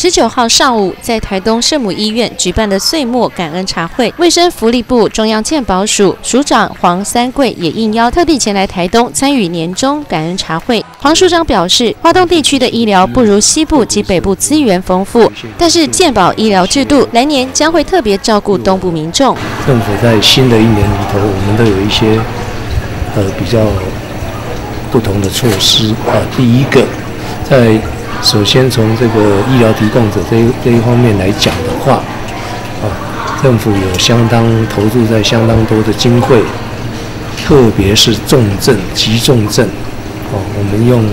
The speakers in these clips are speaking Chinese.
19号上午，在台东圣母医院举办的岁末感恩茶会，卫生福利部中央健保署署长黄三贵也应邀特地前来台东参与年终感恩茶会。黄署长表示，花东地区的医疗不如西部及北部资源丰富，但是健保医疗制度来年将会特别照顾东部民众。 政府在新的一年里头，我们都有一些比较不同的措施第一个，首先从这个医疗提供者这一方面来讲的话，政府有相当投注在相当多的经费，特别是重症、急重症，我们用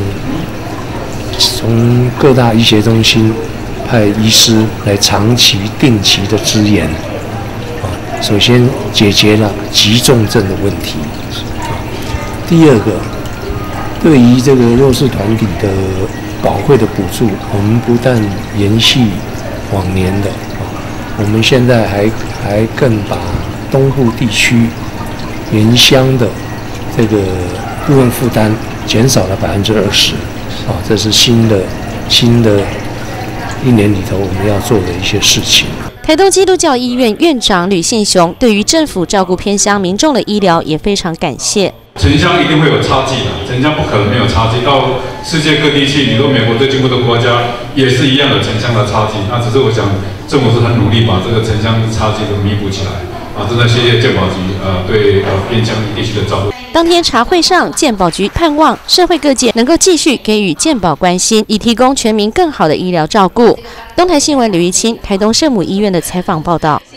从各大医学中心派医师来长期、定期的支援，首先解决了急重症的问题。第二个，对于这个弱势团体的保惠的补助，我们不但延续往年的，我们现在还更把东部地区原乡的这个部分负担减少了20%，这是新的一年里头我们要做的一些事情。 台东基督教医院院长吕信雄对于政府照顾偏乡民众的医疗也非常感谢。 城乡一定会有差距的，城乡不可能没有差距。到世界各地去，你说美国最进步的国家也是一样的城乡的差距。那只是我想，政府是很努力把这个城乡差距都弥补起来。真的谢谢健保局对偏乡地区的照顾。 当天茶会上，健保局盼望社会各界能够继续给予健保关心，以提供全民更好的医疗照顾。东台新闻吕玉清，台东圣母医院的采访报道。